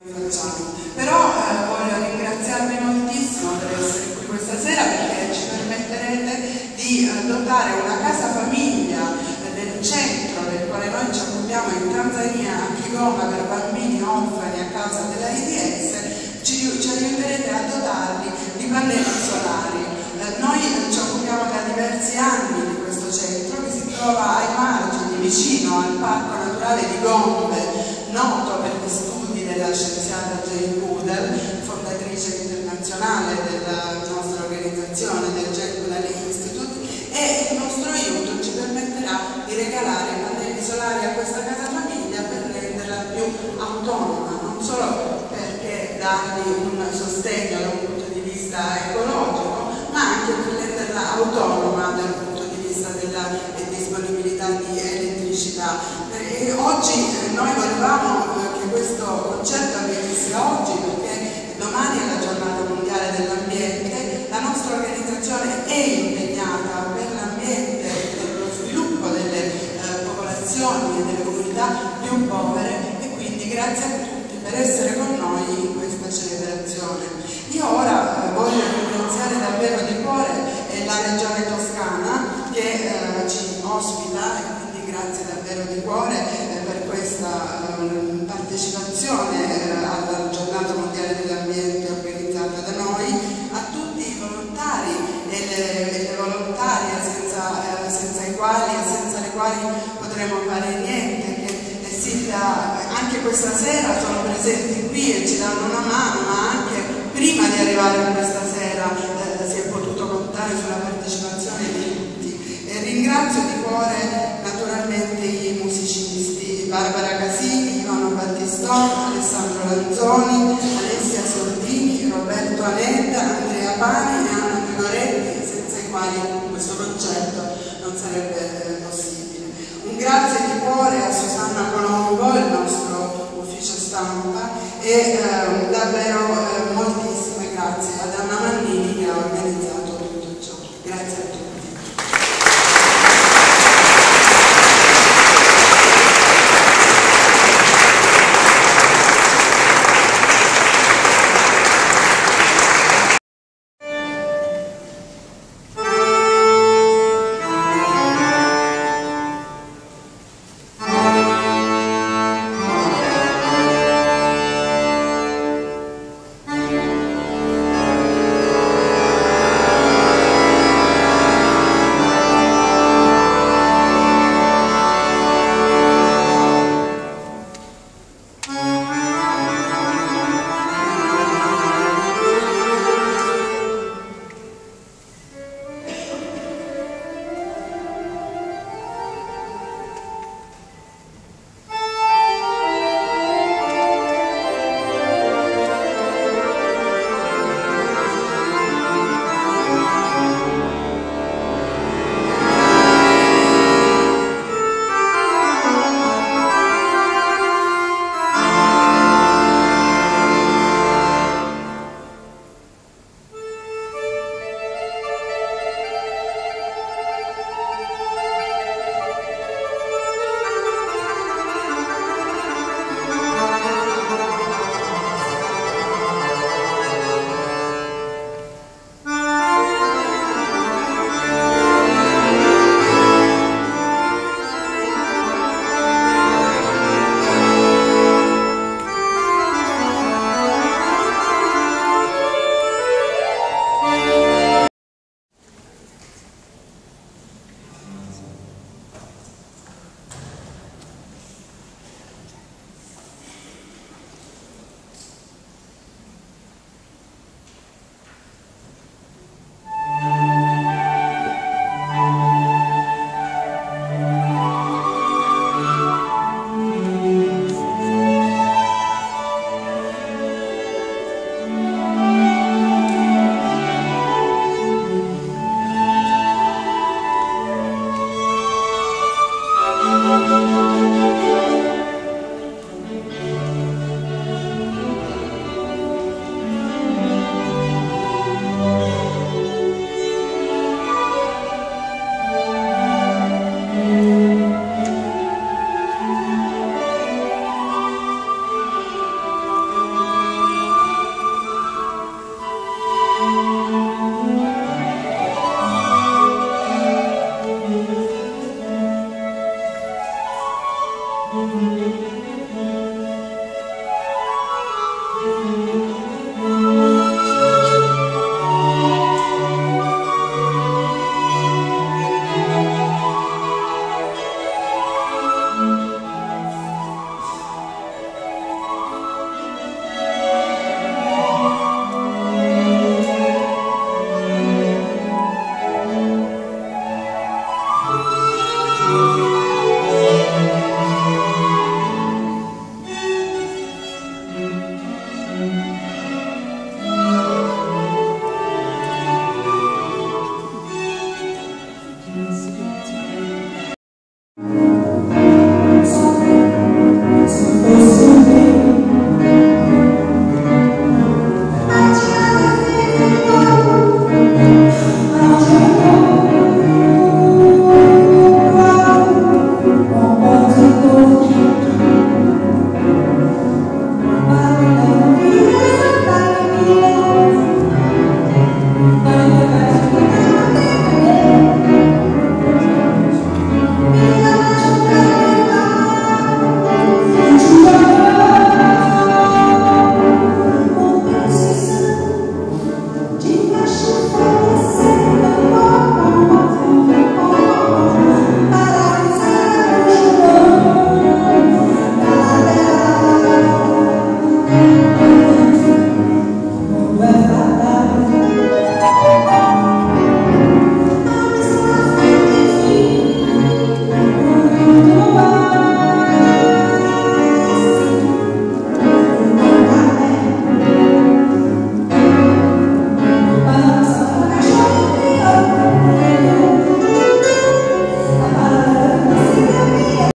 Però voglio ringraziarvi moltissimo per essere qui questa sera, perché ci permetterete di dotare una casa famiglia del centro del quale noi ci occupiamo in Tanzania, a Kigoma, per bambini orfani a causa dell'AIDS. Ci aiuterete a dotarli di pannelli solari. Noi ci occupiamo da diversi anni di questo centro, che si trova ai margini, vicino al Parco Naturale di Gombe, noto per gli studi della scienziata Jane Goodall, fondatrice internazionale della nostra organizzazione, del Jane Goodall Institute, e il nostro aiuto ci permetterà di regalare pannelli solari a questa casa famiglia per renderla più autonoma, non solo perché dargli un sostegno da un punto di vista ecologico, ma anche per renderla autonoma dal punto di vista della disponibilità di elettricità. E oggi noi volevamo che questo concerto avvenisse oggi, perché domani è la giornata mondiale dell'ambiente. La nostra organizzazione è impegnata per l'ambiente e per lo sviluppo delle popolazioni e delle comunità più povere, e quindi grazie a tutti per essere con noi in questa celebrazione. Io ora voglio ringraziare davvero di cuore la Regione Toscana che ci ospita, e quindi grazie davvero di cuore per questa partecipazione alla giornata mondiale dell'ambiente organizzata da noi, a tutti i volontari e le volontarie senza i quali e senza le quali potremmo fare niente, che anche questa sera sono presenti qui e ci danno una mano, ma anche prima di arrivare a questa sera si è potuto contare sulla partecipazione di tutti. E ringrazio di cuore naturalmente i musicisti Barbara Casini, Ivano Battistoni, Alessandro Lanzoni, Alessia Sordini, Roberto Anetta, Andrea Pani e Anna Migoretti, senza i quali questo concerto non sarebbe possibile. Un grazie di cuore a Susanna Colombo, il nostro ufficio stampa, e davvero